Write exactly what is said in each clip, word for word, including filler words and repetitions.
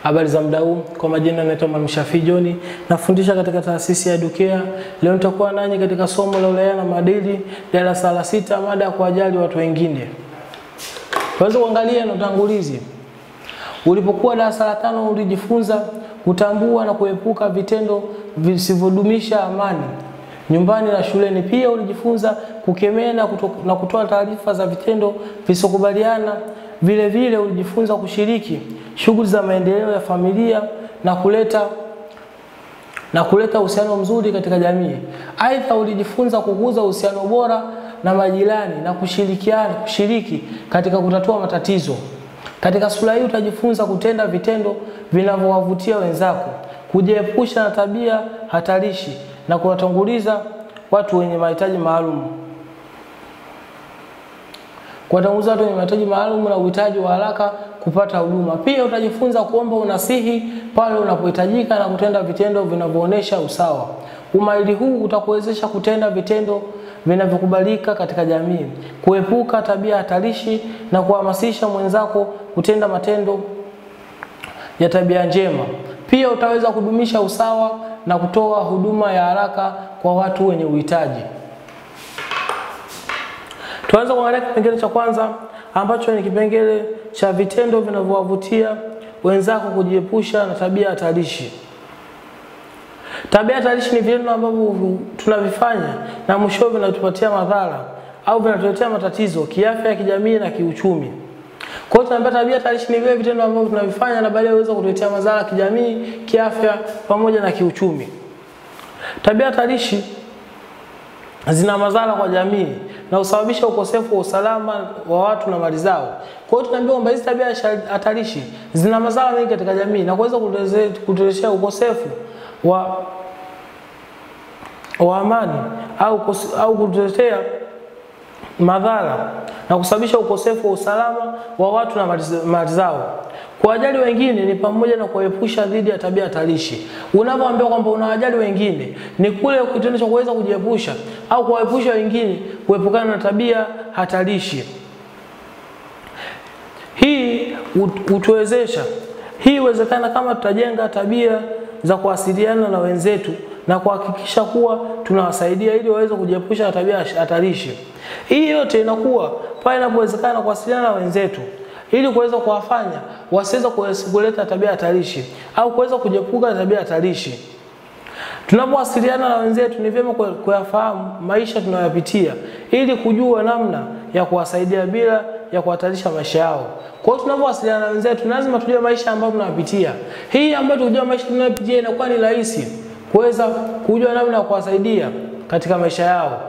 Habari za muda huu, kwa majina naitwa Mwalimu Shafi John, nafundisha katika taasisi ya Edukea. Leo nitakuwa nanyi katika somo la Uraia na Maadili, darasa la sita, mada ya kuwajali watu wengine. Tuanze kuangalia na utangulizi. Ulipokuwa darasa la tano ulijifunza kutambua na kuepuka vitendo visivyodumisha amani nyumbani na shuleni. Pia ulijifunza kukemea na, na kutoa taarifa za vitendo visokubaliana. Vile vile ulijifunza kushiriki shughuli za maendeleo ya familia na kuleta na kuleta uhusiano mzuri katika jamii. Aidha, ulijifunza kukuza uhusiano bora na majirani na kushirikiana kushiriki katika kutatua matatizo. Katika sura hii utajifunza kutenda vitendo vinavyowavutia wenzako, kujiepusha na tabia hatarishi na kuwatanguliza watu wenye mahitaji maalum. Kuwatanguliza watu wenye mahitaji maalum na uhitaji wa haraka kupata huduma. Pia utajifunza kuomba unasihi pale unapohitajika na kutenda vitendo vinavyoonesha usawa. Umahiri huu utakuwezesha kutenda vitendo vinavyokubalika katika jamii, kuepuka tabia hatarishi na kuhamasisha mwenzako kutenda matendo ya tabia njema. Pia utaweza kudumisha usawa na kutoa huduma ya haraka kwa watu wenye uhitaji. Tuanze kuangalia kipengele cha kwanza ambacho ni kipengele cha vitendo vinavyowavutia wenzako kujiepusha na tabia hatarishi. Tabia hatarishi ni vitendo ambavyo tunavifanya na mwisho vinatupatia madhara au vinatuletea matatizo kiafya, kijamii na kiuchumi. Kwa hiyo tunaambia tabia hatarishi ni vile vitendo ambavyo tunavifanya na baadaye huweza kutuletea madhara kijamii, kiafya pamoja na kiuchumi. Tabia hatarishi zina madhara kwa jamii na usababisha ukosefu wa usalama wa watu na mali zao. Kwa hiyo tunaambiwa kwamba hizi tabia hatarishi zina madhara mengi katika jamii na kuweza kutuletea ukosefu wa wa amani au au kutuletea madhara na kusababisha ukosefu wa usalama wa watu na mali zao. Kuwajali wengine ni pamoja na kuepusha dhidi ya tabia hatarishi. Unapoambiwa kwamba unawajali wengine ni kule kitendo cha kuweza kujiepusha au kuwaepusha wengine kuepukana na tabia hatarishi. Hii utuwezesha, hii uwezekana kama tutajenga tabia za kuwasiliana na wenzetu na kuhakikisha kuwa tunawasaidia ili waweze kujiepusha na tabia hatarishi. Hii yote inakuwa pale inapowezekana kuwasiliana na wenzetu ili kuweza kuwafanya wasiweze kuleta tabia hatarishi au kuweza kujiepuka na tabia hatarishi. Tunapowasiliana na wenzetu ni vyema kuyafahamu maisha tunayopitia ili kujua namna ya kuwasaidia bila ya kuhatarisha maisha yao. Kwa hiyo tunapowasiliana na wenzetu lazima tujue maisha ambayo tunayapitia. Hii ambayo tujue maisha tunayopitia inakuwa ni rahisi kuweza kujua namna ya kuwasaidia katika maisha yao.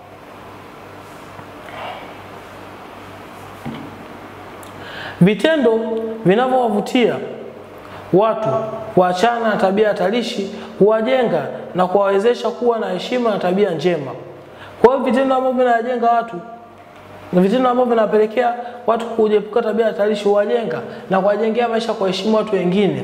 Vitendo vinavyowavutia watu kuachana na tabia hatarishi huwajenga na kuwawezesha kuwa na heshima na tabia njema. Kwa hiyo vitendo ambavyo vinajenga watu na vitendo ambavyo vinapelekea watu kuepuka tabia hatarishi huwajenga na kuwajengea maisha kwa heshima watu wengine.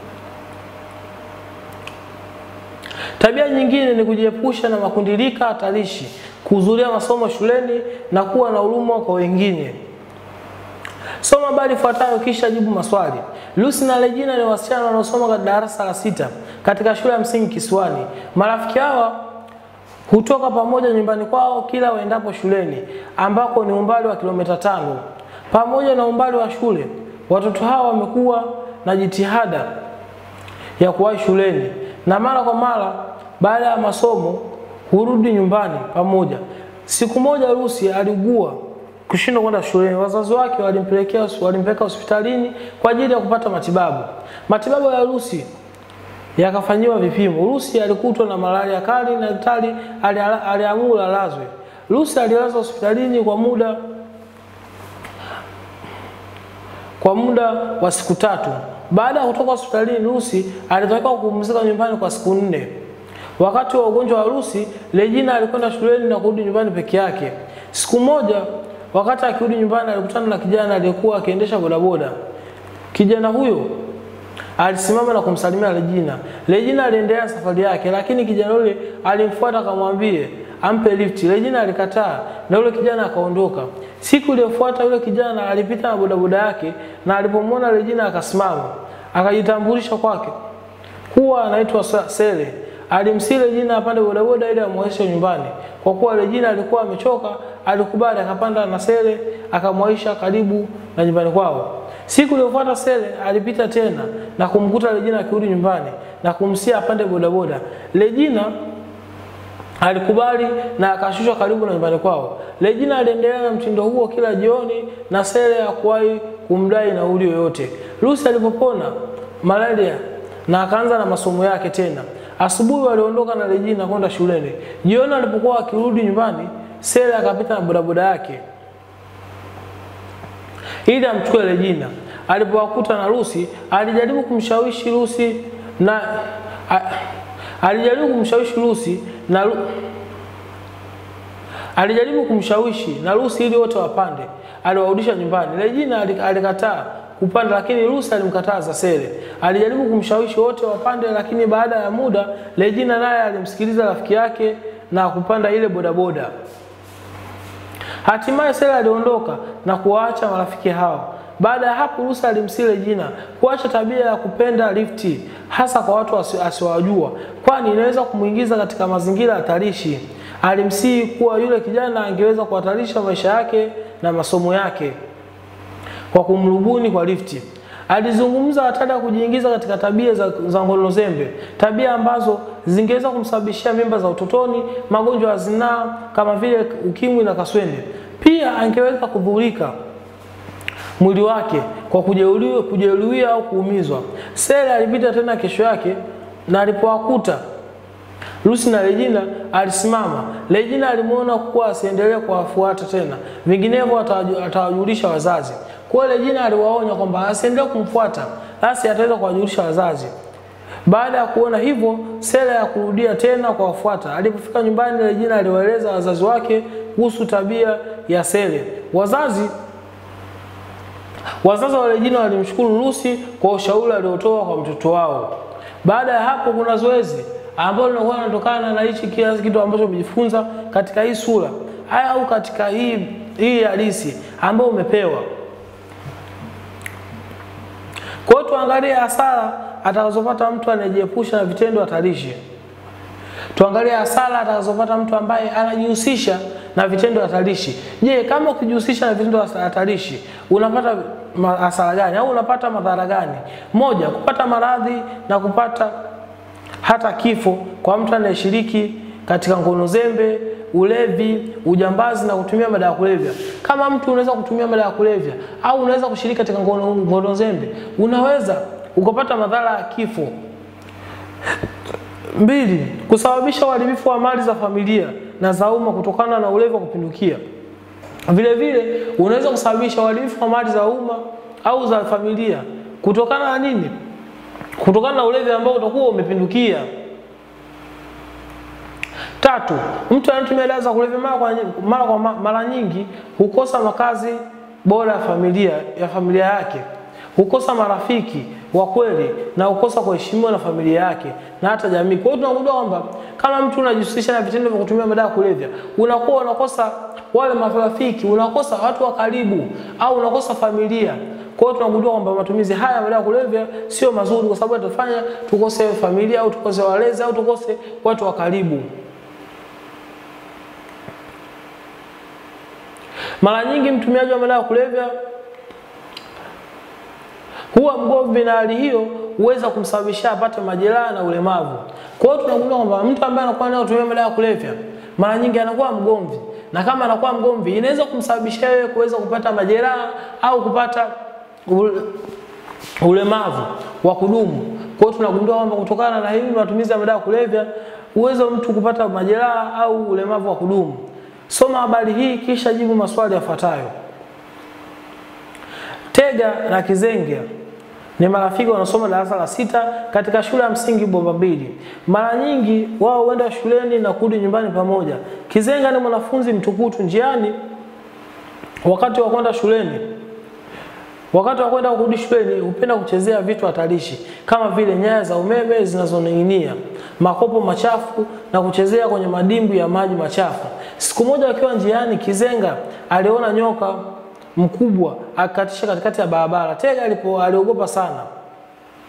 Tabia nyingine ni kujiepusha na makundilika hatarishi, kuhudhuria masomo shuleni na kuwa na huruma kwa wengine. Soma habari ifuatayo kisha jibu maswali. Lucy na Regina ni wasichana wanaosoma katika darasa la sita katika shule ya msingi Kisiwani. Marafiki hawa hutoka pamoja nyumbani kwao kila waendapo shuleni ambako ni umbali wa kilomita tano. Pamoja na umbali wa shule, watoto hawa wamekuwa na jitihada ya kuwahi shuleni na mara kwa mara baada ya masomo hurudi nyumbani pamoja. Siku moja Lucy aliugua kushindwa kwenda shuleni. Wazazi wake walimpelekea walimpeleka hospitalini kwa ajili ya kupata matibabu. Matibabu ya Lucy yakafanywa vipimo. Lucy alikutwa na malaria kali na daktari aliamuru alazwe. Lucy alilazwa hospitalini kwa muda kwa muda wa siku tatu. Baada ya kutoka hospitalini, Lucy alitakiwa kupumzika nyumbani kwa siku nne. Wakati wa ugonjwa wa Lucy, Regina alikwenda shuleni na kurudi nyumbani peke yake. Siku moja wakati akirudi nyumbani alikutana na kijana aliyekuwa akiendesha bodaboda. Kijana huyo alisimama na kumsalimia Regina. Regina aliendelea safari yake, lakini kijana yule alimfuata akamwambie ampe lift. Regina alikataa na yule kijana akaondoka. Siku iliyofuata yule kijana alipita na bodaboda yake na alipomwona Regina akasimama. akajitambulisha kwake kuwa anaitwa Sele. Alimsile jina apande bodaboda ili amwaishe nyumbani. Kwa kuwa ile jina alikuwa amechoka, alikubali akapanda na Sele akamwaisha karibu na nyumbani kwao. Siku iliyofuata Sele alipita tena na kumkuta ile jina akirudi nyumbani na kumsia apande bodaboda. Ile jina alikubali na akashushwa karibu na nyumbani kwao. Ile jina aliendelea na mtindo huo kila jioni na Sele hakuwahi kumdai nauli yoyote. Lucy alipopona malaria na akaanza na masomo yake tena. Asubuhi waliondoka na Regina kwenda shuleni. Jioni alipokuwa akirudi nyumbani, Sele akapita na bodaboda yake ili amchukue Regina. Alipowakuta na Lucy, alijaribu kumshawishi Lucy na a, alijaribu kumshawishi Lucy na alijaribu kumshawishi na Lucy ili wote wapande. Aliwarudisha nyumbani. Regina alikataa kupanda, lakini Lucy alimkataza Sele. Alijaribu kumshawishi wote wapande, lakini baada ya muda Regina naye alimsikiliza rafiki yake na kupanda ile bodaboda. Hatimaye Sele aliondoka na kuwaacha marafiki hao. Baada ya hapo Lucy alimsihi Regina kuacha tabia ya kupenda lifti, hasa kwa watu asiowajua, kwani inaweza kumuingiza katika mazingira hatarishi. Alimsihi kuwa yule kijana angeweza kuhatarisha maisha yake na masomo yake kwa kumrubuni kwa lifti. Alizungumza hatari ya kujiingiza katika tabia za, za ngono zembe, tabia ambazo zingeweza kumsababishia mimba za utotoni, magonjwa ya zinaa kama vile ukimwi na kaswende. Pia angeweza kudhurika mwili wake kwa kujeruhiwa kujeruhiwa au kuumizwa. Sele alipita tena kesho yake na alipowakuta Lucy na Regina alisimama. Regina alimuona kuwa asiendelee kuwafuata tena, vinginevyo atawajulisha wazazi. Kwa hiyo Regina aliwaonya kwamba asiendelee kumfuata, basi ataweza kuwajulisha wazazi. Baada ya kuona hivyo, Sele ya kurudia tena kuwafuata. Alipofika nyumbani, Regina aliwaeleza wazazi wake kuhusu tabia ya Sele. Wazazi Wazazi wa Regina walimshukuru Lucy kwa ushauri aliotoa kwa mtoto wao. Baada ya hapo kuna zoezi ambalo linakuwa linatokana na hichi kiasi kitu ambacho umejifunza katika hii sura au katika hii hii halisi ambayo umepewa. Kwa hiyo tuangalie hasara atakazopata mtu anayejiepusha na vitendo hatarishi. Tuangalie hasara atakazopata mtu ambaye anajihusisha na vitendo hatarishi. Je, kama ukijihusisha na vitendo hatarishi, unapata hasara gani au unapata madhara gani? Moja, kupata maradhi na kupata hata kifo kwa mtu anayeshiriki katika ngono zembe, ulevi, ujambazi na kutumia madawa ya kulevya. Kama mtu unaweza kutumia madawa ya kulevya au unaweza kushiriki katika ngono, ngono zembe, unaweza ukapata madhara ya kifo. Mbili, kusababisha uharibifu wa mali za familia na za umma kutokana na ulevi wa kupindukia. Vile vile unaweza kusababisha uharibifu wa mali za umma au za familia kutokana na nini? Kutokana na ulevi ambao utakuwa umepindukia. Tatu, mtu anayetumia dawa za kulevya mara kwa mara kwa mara nyingi hukosa makazi bora ya familia ya familia yake, hukosa marafiki wa kweli na hukosa kuheshimiwa na familia yake na hata jamii. Kwa hiyo tunagundua kwamba kama mtu unajihusisha na vitendo vya kutumia madawa ya kulevya, unakuwa unakosa wale marafiki, unakosa watu wa karibu au unakosa familia. Kwa hiyo tunagundua kwamba matumizi haya ya madawa ya kulevya sio mazuri, kwa sababu yatafanya tukose familia au tukose walezi au tukose watu wa karibu. Mara nyingi mtumiaji wa madawa ya kulevya huwa mgomvi, na hali hiyo huweza kumsababishia apate majeraha na ulemavu. Kwa hiyo tunagundua kwamba mtu ambaye anakuwa anatumia madawa ya kulevya mara nyingi anakuwa mgomvi, na kama anakuwa mgomvi inaweza kumsababishia yeye kuweza kupata majeraha au kupata ulemavu wa kudumu. Kwa hiyo tunagundua kwamba kutokana na hivi matumizi ya madawa ya kulevya uwezo mtu kupata majeraha au ulemavu wa kudumu. Soma habari hii kisha jibu maswali yafuatayo. Tega na Kizenge ni marafiki wanasoma darasa la sita katika shule ya msingi Bomba mbili. Mara nyingi wao huenda shuleni na kurudi nyumbani pamoja. Kizenga ni mwanafunzi mtukutu njiani wakati wa kwenda shuleni. Wakati wa kwenda kurudi shuleni hupenda kuchezea vitu hatarishi kama vile nyaya za umeme zinazoning'inia, makopo machafu na kuchezea kwenye madimbu ya maji machafu. Siku moja akiwa njiani, Kizenga aliona nyoka mkubwa akatisha katikati ya barabara. Tega alipo aliogopa sana.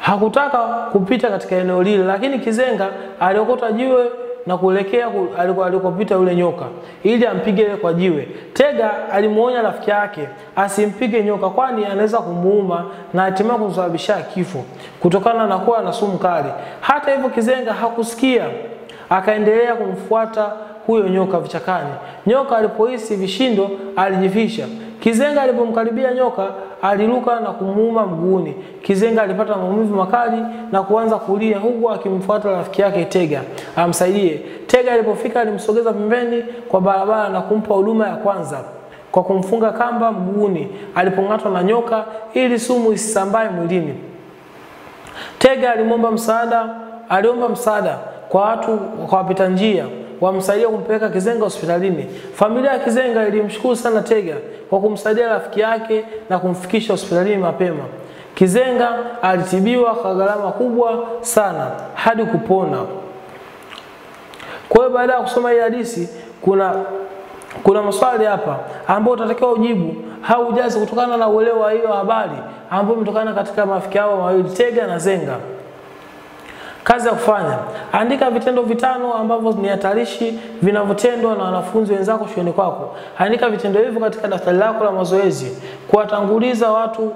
Hakutaka kupita katika eneo lile, lakini kizenga aliokota jiwe na kuelekea alikopita yule nyoka ili ampige kwa jiwe. Tega alimuonya rafiki yake asimpige nyoka, kwani anaweza kumuuma na hatimaye kumsababishia kifo kutokana na kuwa na sumu kali. Hata hivyo kizenga hakusikia, akaendelea kumfuata huyo nyoka vichakani. Nyoka alipohisi vishindo alijifisha. Kizenga alipomkaribia nyoka aliruka na kumuuma mguuni. Kizenga alipata maumivu makali na kuanza kulia huku akimfuata rafiki yake Tega amsaidie. Tega alipofika alimsogeza pembeni kwa barabara na kumpa huduma ya kwanza kwa kumfunga kamba mguuni alipong'atwa na nyoka ili sumu isisambae mwilini. Tega alimwomba msaada, aliomba msaada kwa watu kwa wapita njia wamsaidia kumpeleka kizenga hospitalini. Familia ya kizenga ilimshukuru sana Tega kwa kumsaidia rafiki yake na kumfikisha hospitalini mapema. Kizenga alitibiwa kwa gharama kubwa sana hadi kupona. Kwa hiyo baada ya kusoma hii hadithi kuna kuna maswali hapa ambayo utatakiwa ujibu au ujaze kutokana na uelewa wa hiyo habari ambayo imetokana katika marafiki hao mawili Tega na Zenga. Kazi ya kufanya: andika vitendo vitano ambavyo ni hatarishi vinavyotendwa na wanafunzi wenzako shuleni kwako. Andika vitendo hivyo katika daftari lako la mazoezi. Kuwatanguliza watu.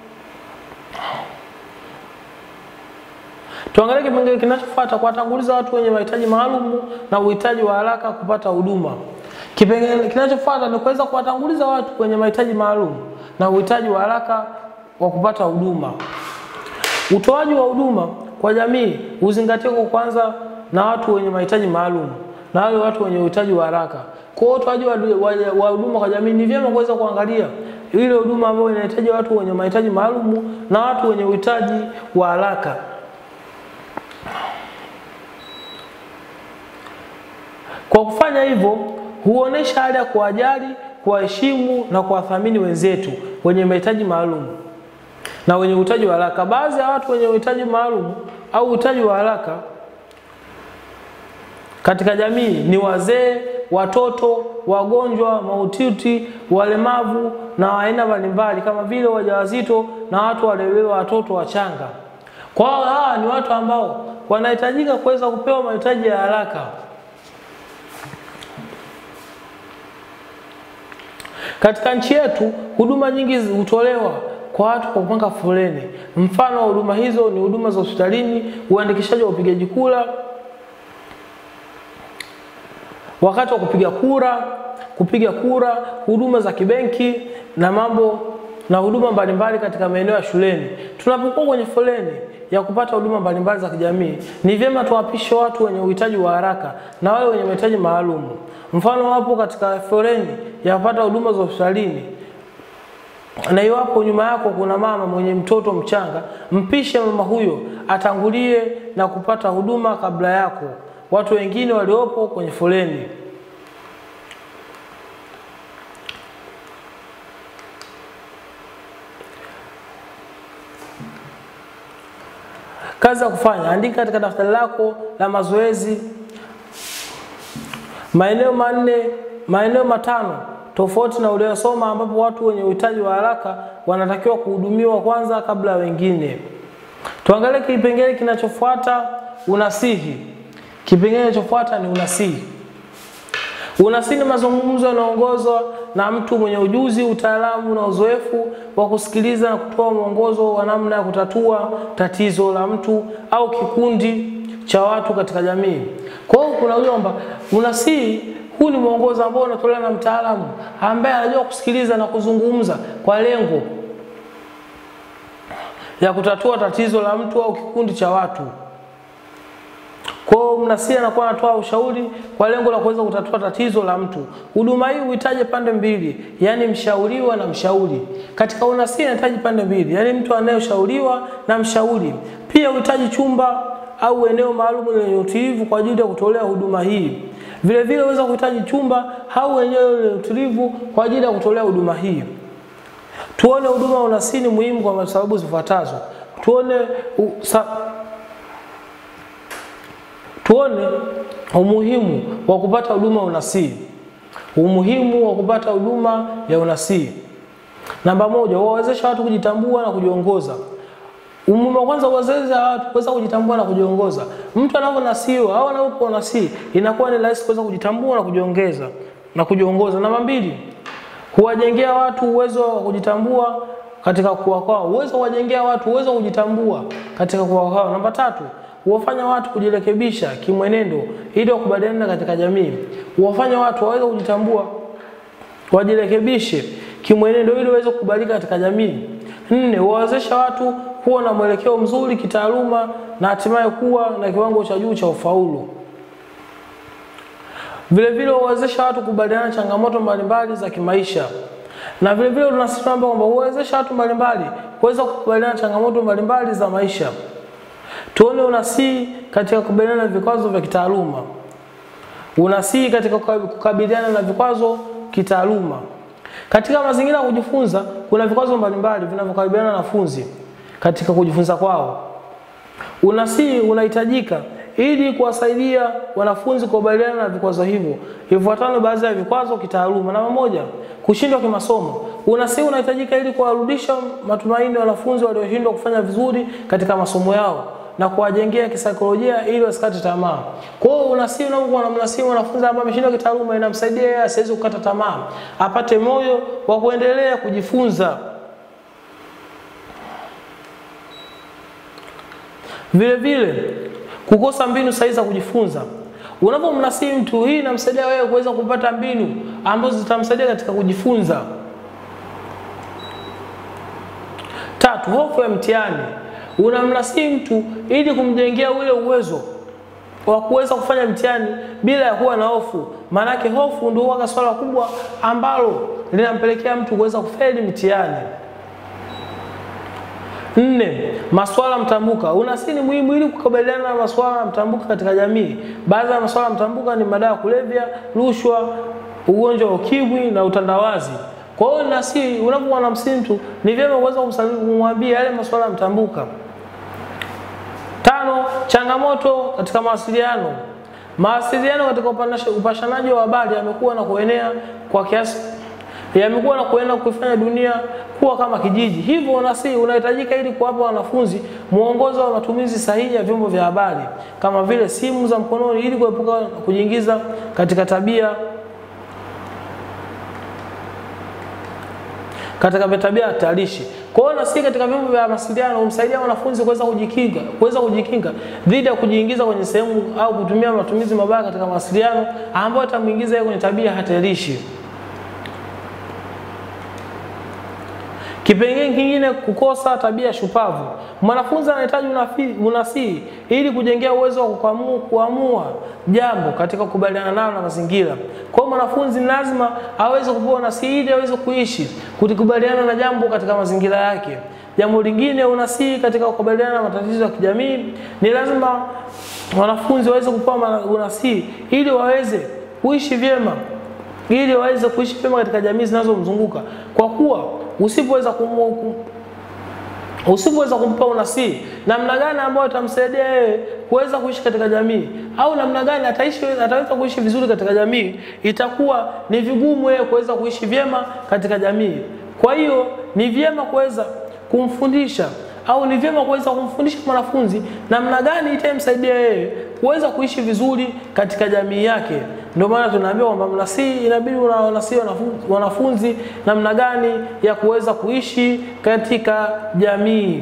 Tuangalie kipengele kinachofuata: kuwatanguliza watu wenye mahitaji maalum na uhitaji wa haraka kupata huduma. Kipengele kinachofuata ni kuweza kuwatanguliza watu wenye mahitaji maalum na uhitaji wa haraka wa kupata huduma. Utoaji wa huduma kwa jamii uzingatiwe kwa kwanza na watu wenye mahitaji maalum na wale watu wenye uhitaji wa haraka. Kwa utoaji wa huduma kwa jamii ni vyema kuweza kuangalia ile huduma ambayo inahitaji watu wenye mahitaji maalum na watu wenye uhitaji wa haraka. Kwa kufanya hivyo huonesha hali ya kuwajali, kuwaheshimu na kuwathamini wenzetu wenye mahitaji maalum na wenye uhitaji wa haraka. Baadhi ya watu wenye uhitaji maalum au uhitaji wa haraka katika jamii ni wazee, watoto, wagonjwa, mahututi, walemavu na aina mbalimbali kama vile wajawazito na watu waliobeba watoto wachanga. Kwa hiyo hawa ni watu ambao wanahitajika kuweza kupewa mahitaji ya haraka. Katika nchi yetu huduma nyingi hutolewa kwa watu kwa kupanga foleni. Mfano wa huduma hizo ni huduma za hospitalini, uandikishaji wa upigaji kura, wakati wa kupiga kura, kupiga kura, huduma za kibenki na mambo na huduma mbalimbali katika maeneo ya shuleni. Tunapokuwa kwenye foleni ya kupata huduma mbalimbali za kijamii, ni vyema tuwapishe watu wenye uhitaji wa haraka na wale wenye mahitaji maalum. Mfano hapo katika foleni ya kupata huduma za hospitalini, na iwapo nyuma yako kuna mama mwenye mtoto mchanga, mpishe mama huyo atangulie na kupata huduma kabla yako watu wengine waliopo kwenye foleni. Kazi ya kufanya: andika katika daftari lako la mazoezi maeneo manne, maeneo matano tofauti na uliyosoma ambapo watu wenye uhitaji wa haraka wanatakiwa kuhudumiwa kwanza kabla ya wengine. Tuangalie kipengele kinachofuata: unasihi. Kipengele kinachofuata ni unasihi. Unasihi ni mazungumzo yanayoongozwa na mtu mwenye ujuzi, utaalamu na uzoefu wa kusikiliza na kutoa mwongozo wa namna ya kutatua tatizo la mtu au kikundi cha watu katika jamii. Kwa hiyo kuna uomba unasihi. Huu ni mwongozo ambao unatolewa na mtaalamu ambaye anajua kusikiliza na kuzungumza kwa lengo ya kutatua tatizo la mtu au kikundi cha watu. Kwa hiyo mnasihi anakuwa anatoa ushauri kwa lengo la kuweza kutatua tatizo la mtu. Huduma hii huhitaji pande mbili, yani mshauriwa na mshauri. Katika unasihi inahitaji pande mbili, yani mtu anayeshauriwa na mshauri. Pia huhitaji chumba au eneo maalum lenye utulivu kwa ajili ya kutolea huduma hii. Vile vile unaweza kuhitaji chumba au eneo lenye utulivu kwa ajili ya kutolea huduma hii. Tuone huduma unasihi ni muhimu kwa sababu zifuatazo. Tuone u, sa, Tuone umuhimu wa kupata huduma unasihi. Umuhimu wa kupata huduma ya unasihi. Namba moja, huwawezesha watu kujitambua na kujiongoza. Umuhimu wa kwanza kuwezesha watu kuweza kujitambua na kujiongoza. Mtu anaponasiwa au anaponasi inakuwa ni rahisi kuweza kujitambua na kujiongeza na kujiongoza. Namba mbili, huwajengea watu uwezo wa kujitambua katika kukua kwao. Uwezo wa kuwajengea watu uwezo wa kujitambua katika kukua kwao. Namba tatu, huwafanya watu kujirekebisha kimwenendo ili wakubaliane katika jamii. Huwafanya watu waweze kujitambua, wajirekebishe kimwenendo ili waweze kukubalika katika jamii. Nne, huwawezesha watu kuwa na mwelekeo mzuri kitaaluma na hatimaye kuwa na kiwango cha juu cha ufaulu. Vile vile huwawezesha watu kukubaliana changamoto mbalimbali za kimaisha. Na vile vile tunasema kwamba huwawezesha watu mbalimbali kuweza kukubaliana changamoto mbalimbali za maisha. Tuone unasii katika kukabiliana na vikwazo vya kitaaluma. Unasii katika kukabiliana na vikwazo kitaaluma. Katika mazingira ya kujifunza kuna vikwazo mbalimbali vinavyokabiliana na wanafunzi katika kujifunza kwao. Unasii unahitajika ili kuwasaidia wanafunzi kukabiliana na vikwazo hivyo. Ifuatano baadhi ya vikwazo kitaaluma. Namba moja, kushindwa kimasomo. Unasii unahitajika ili kuwarudisha matumaini wanafunzi walioshindwa kufanya vizuri katika masomo yao na kuwajengea kisaikolojia ili wasikate tamaa. Kwa hiyo unasii unapokuwa na mnasii mwanafunzi ambaye ameshindwa kitaaluma inamsaidia yeye asiweze kukata tamaa, apate moyo wa kuendelea kujifunza. Vile vile kukosa mbinu sahihi za kujifunza. Unapomnasii mtu, hii inamsaidia wewe kuweza kupata mbinu ambazo zitamsaidia katika kujifunza. Tatu, hofu ya mtihani. Unamnasii mtu ili kumjengea ule uwezo wa kuweza kufanya mtihani bila ya kuwa na hofu. Maana yake hofu ndio huwa swala kubwa ambalo linampelekea mtu kuweza kufeli mtihani. Nne, masuala mtambuka. Unasii ni muhimu ili kukabiliana na masuala mtambuka katika jamii. Baadhi ya masuala mtambuka ni madawa ya kulevya, rushwa, ugonjwa wa ukimwi na utandawazi. Kwa hiyo unasii unapokuwa na msintu ni vyema kuweza kumwambia yale masuala mtambuka. Tano, changamoto katika mawasiliano. Mawasiliano katika upashanaji wa habari yamekuwa na kuenea kwa kiasi yamekuwa na kuenea kuifanya dunia kuwa kama kijiji. Hivyo unasii unahitajika ili kuwapa wanafunzi mwongozo wa matumizi sahihi ya vyombo vya habari kama vile simu za mkononi ili kuepuka kujiingiza katika tabia katika tabia hatarishi. Kwa hiyo unasii katika vyombo vya mawasiliano humsaidia wanafunzi kuweza kujikinga, kuweza kujikinga dhidi ya kujiingiza kwenye sehemu au kutumia matumizi mabaya katika mawasiliano ambayo yatamuingiza yeye kwenye tabia hatarishi. Kipengele kingine, kukosa tabia shupavu. Mwanafunzi anahitaji unasii ili kujengea uwezo wa kuamua, kuamua jambo katika kukubaliana nalo na mazingira. Kwa hiyo mwanafunzi lazima aweze kupewa unasii ili aweze kuishi kukubaliana na jambo katika mazingira yake. Jambo lingine, unasii katika kukubaliana na matatizo ya kijamii. Ni lazima wanafunzi waweze kupewa unasii ili waweze kuishi vyema, ili waweze kuishi vyema katika jamii zinazomzunguka. Kwa kuwa usipoweza kumu usipoweza kumpa unasii namna gani ambayo itamsaidia yeye kuweza kuishi katika jamii au namna gani ataishi ataweza kuishi vizuri katika jamii, itakuwa ni vigumu yeye kuweza kuishi vyema katika jamii. Kwa hiyo ni vyema kuweza kumfundisha au ni vyema kuweza kumfundisha mwanafunzi namna gani itamsaidia yeye kuweza kuishi vizuri katika jamii yake. Ndio maana tunaambia kwamba mnasii inabidi unawasii wanafunzi namna gani ya kuweza kuishi katika jamii.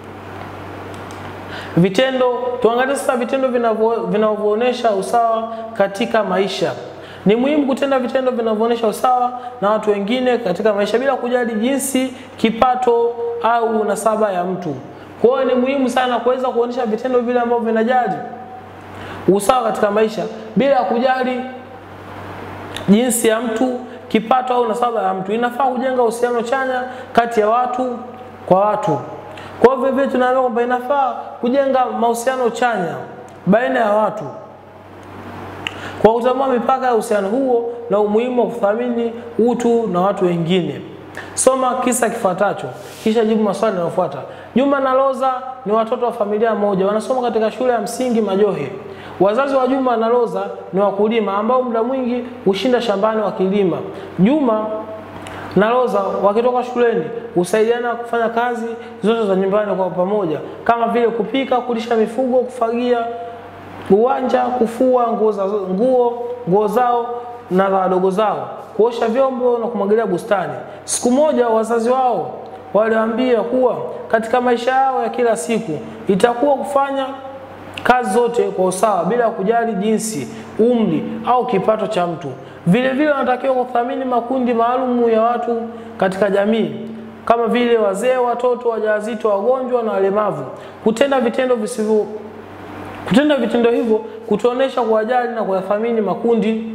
Vitendo, tuangalie sasa vitendo vinavyoonyesha usawa katika maisha. Ni muhimu kutenda vitendo vinavyoonyesha usawa na watu wengine katika maisha bila kujali jinsi, kipato au nasaba ya mtu. Kwa hiyo ni muhimu sana kuweza kuonyesha vitendo vile ambavyo vinajali usawa katika maisha bila kujali jinsi ya mtu, kipato au nasaba ya mtu. Inafaa kujenga uhusiano chanya kati ya watu kwa watu. Kwa hivyo vile tunaona kwamba inafaa kujenga mahusiano chanya baina ya watu kwa kutambua mipaka ya uhusiano huo na umuhimu wa kuthamini utu na watu wengine. Soma kisa kifuatacho kisha jibu maswali yanayofuata. Juma na Loza ni watoto wa familia moja, wanasoma katika shule ya msingi Majohe. Wazazi wa Juma na Loza ni wakulima ambao muda mwingi hushinda shambani wakilima. Juma na Roza wakitoka shuleni husaidiana kufanya kazi zote za nyumbani kwa pamoja, kama vile kupika, kulisha mifugo, kufagia uwanja, kufua nguo za nguo nguo zao na za wadogo zao, kuosha vyombo na kumwagilia bustani. Siku moja wazazi wao waliwaambia kuwa katika maisha yao ya kila siku itakuwa kufanya kazi zote kwa usawa bila kujali jinsi, umri au kipato cha mtu. Vile vile wanatakiwa kuthamini makundi maalum ya watu katika jamii, kama vile wazee, watoto, wajawazito, wagonjwa na walemavu. Kutenda vitendo visivyo kutenda vitendo hivyo kutuonesha kuwajali na kuyathamini makundi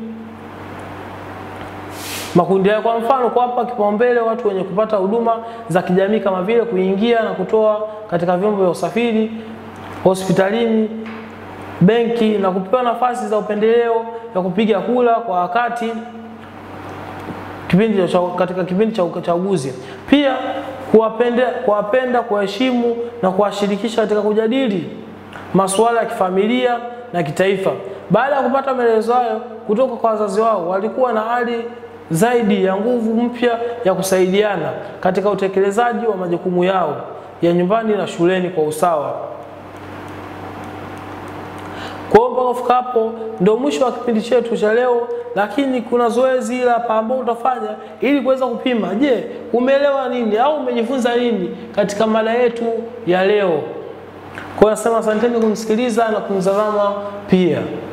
makundi hayo. Kwa mfano, kuwapa kipaumbele watu wenye kupata huduma za kijamii kama vile kuingia na kutoa katika vyombo vya usafiri, hospitalini, benki, na kupewa nafasi za upendeleo ya kupiga kura kwa wakati kipindi cha katika kipindi cha uchaguzi. Pia kuwapenda kuwapenda kuheshimu na kuwashirikisha katika kujadili masuala ya kifamilia na kitaifa. Baada ya kupata maelezo hayo kutoka kwa wazazi wao, walikuwa na hali zaidi ya nguvu mpya ya kusaidiana katika utekelezaji wa majukumu yao ya nyumbani na shuleni kwa usawa. Kwa hiyo mpaka kufika hapo ndio mwisho wa kipindi chetu cha leo, lakini kuna zoezi la ambao utafanya ili kuweza kupima, je, umeelewa nini au umejifunza nini katika mada yetu ya leo. Kwa hiyo nasema asanteni kumsikiliza na kumtazama pia.